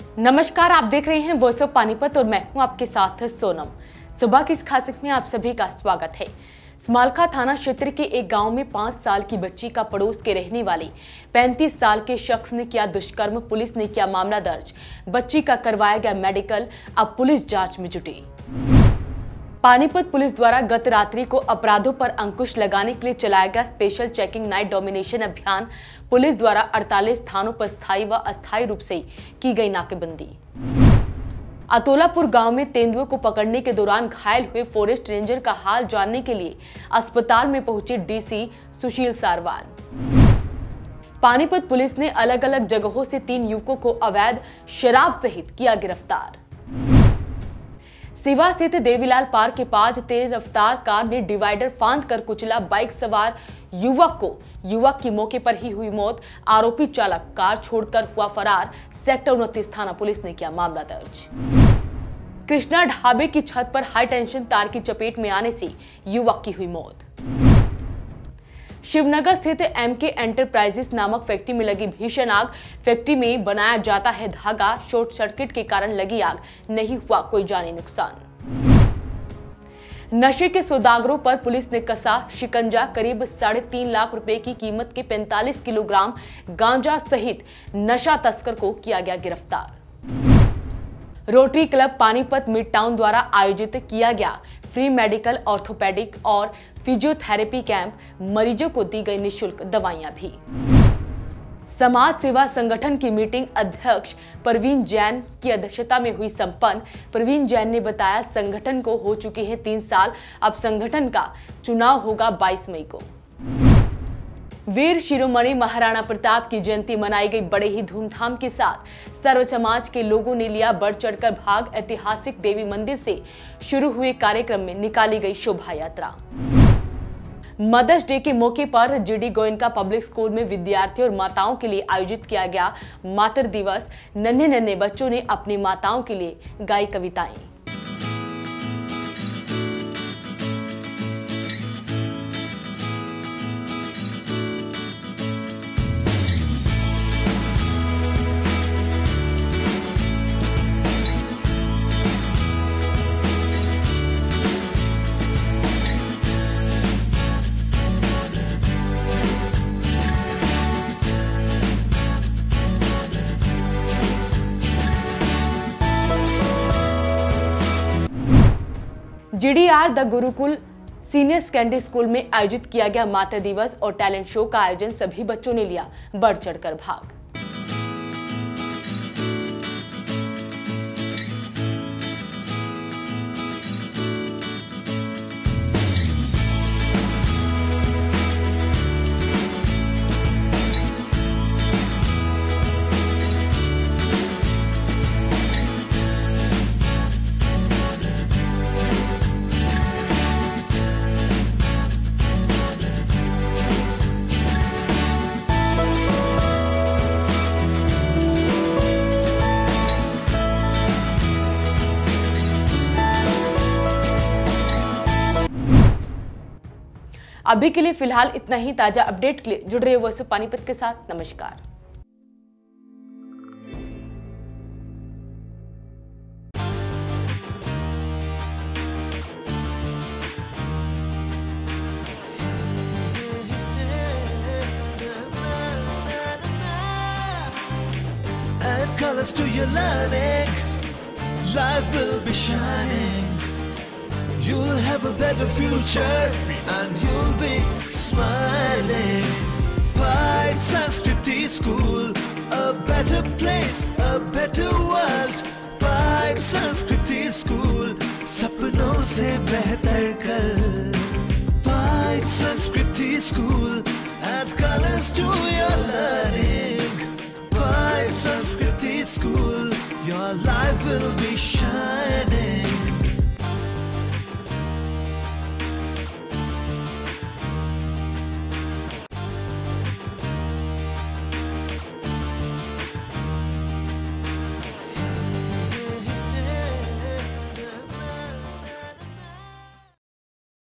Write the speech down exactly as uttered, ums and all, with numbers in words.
नमस्कार, आप देख रहे हैं वॉइस ऑफ पानीपत और मैं हूं आपके साथ सोनम। सुबह की इस खास में आप सभी का स्वागत है। स्मालखा थाना क्षेत्र के एक गांव में पाँच साल की बच्ची का पड़ोस के रहने वाली पैंतीस साल के शख्स ने किया दुष्कर्म। पुलिस ने किया मामला दर्ज, बच्ची का करवाया गया मेडिकल। अब पुलिस जांच में जुटी। पानीपत पुलिस द्वारा गत रात्रि को अपराधों पर अंकुश लगाने के लिए चलाया गया स्पेशल चेकिंग नाइट डोमिनेशन अभियान। पुलिस द्वारा अड़तालीस थानों पर स्थायी व अस्थायी रूप से की गई नाकेबंदी। अतोलापुर गांव में तेंदुए को पकड़ने के दौरान घायल हुए फॉरेस्ट रेंजर का हाल जानने के लिए अस्पताल में पहुंचे डीसी सुशील सारवार। पानीपत पुलिस ने अलग अलग जगहों से तीन युवकों को अवैध शराब सहित किया गिरफ्तार। सिवा स्थित देवीलाल पार्क के पास तेज रफ्तार कार ने डिवाइडर फांद कर कुचला बाइक सवार युवक को। युवक की मौके पर ही हुई मौत। आरोपी चालक कार छोड़कर हुआ फरार। सेक्टर उनतीस थाना पुलिस ने किया मामला दर्ज। कृष्णा ढाबे की छत पर हाई टेंशन तार की चपेट में आने से युवक की हुई मौत। शिवनगर स्थित एमके एंटरप्राइजेस नामक फैक्ट्री में लगी भीषण आग। फैक्ट्री में बनाया जाता है धागा। शॉर्ट सर्किट के कारण लगी आग, नहीं हुआ कोई जानी नुकसान। नशे के सौदागरों पर पुलिस ने कसा शिकंजा। करीब साढ़े तीन लाख रुपए की कीमत के पैंतालीस किलोग्राम गांजा सहित नशा तस्कर को किया गया गिरफ्तार। Rotary Club Panipat mid town द्वारा आयोजित किया गया फ्री मेडिकल, ऑर्थोपेडिक और फिजियोथेरेपी कैंप। मरीजों को दी गई निःशुल्क दवाइयां भी। समाज सेवा संगठन की मीटिंग अध्यक्ष प्रवीण जैन की अध्यक्षता में हुई संपन्न। प्रवीण जैन ने बताया, संगठन को हो चुके हैं तीन साल। अब संगठन का चुनाव होगा बाईस मई को। वीर शिरोमणि महाराणा प्रताप की जयंती मनाई गई बड़े ही धूमधाम के साथ। सर्व समाज के लोगों ने लिया बढ़ चढ़कर भाग। ऐतिहासिक देवी मंदिर से शुरू हुए कार्यक्रम में निकाली गई शोभा यात्रा। मदर्स डे के मौके पर जीडी गोयनका पब्लिक स्कूल में विद्यार्थियों और माताओं के लिए आयोजित किया गया मातृ दिवस। नन्हे नन्हे बच्चों ने अपनी माताओं के लिए गाई कविताएं। GDR the Gurukul senior secondary school में आयोजित किया गया मातृ दिवस और टैलेंट शो का आयोजन। सभी बच्चों ने लिया बढ़ चढ़कर भाग। अभी के लिए फिलहाल इतना ही। ताजा अपडेट के लिए जुड़ रहे वॉइस ऑफ पानीपत के साथ। नमस्कार। Add colors to your learning, life will be shining. You'll have a better future and you'll be smiling. Pride Sanskriti School, a better place, a better world. Pride Sanskriti School, सपनों से बेहतर कल. Pride Sanskriti School, add colors to your learning. Pride Sanskriti School, your life will be shining.